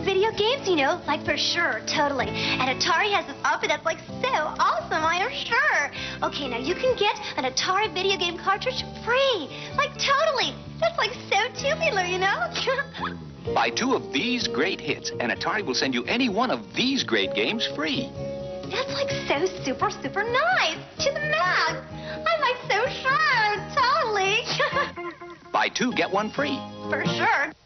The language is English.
video games, you know, like for sure, totally. And Atari has this outfit that's like so awesome, I am sure. Okay, now you can get an Atari video game cartridge free. Like totally. That's like so tubular, you know? Buy 2 of these great hits, and Atari will send you any one of these great games free. That's like so super, super nice. To the max. I'm like so sure, totally. Buy 2, get 1 free. For sure.